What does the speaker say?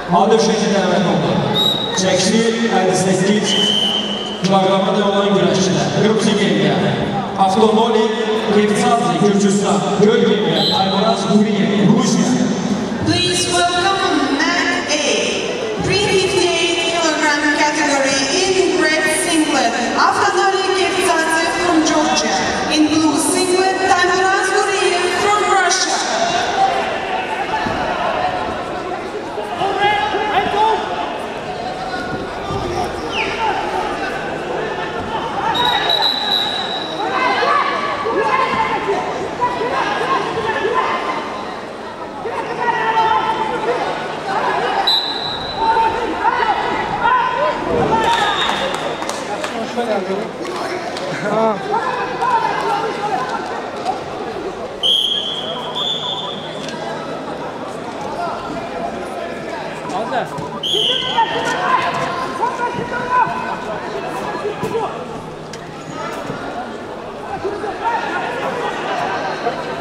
A4 dəvət oldu. Çəkişi 58 kilogramada olan güləşçilər. Qırmızı gemiyə Avtomoli Kevtsazlı Gürcüstan, göl gemiyə Ayvaraz Guriyev, Rusiya. Please welcome Mat A, 358 kilogram category in red singlet, Avtomoli Kevtsazlı from Georgia, in blue singlet, Ayvaraz Guriyev from Russia. Hadi.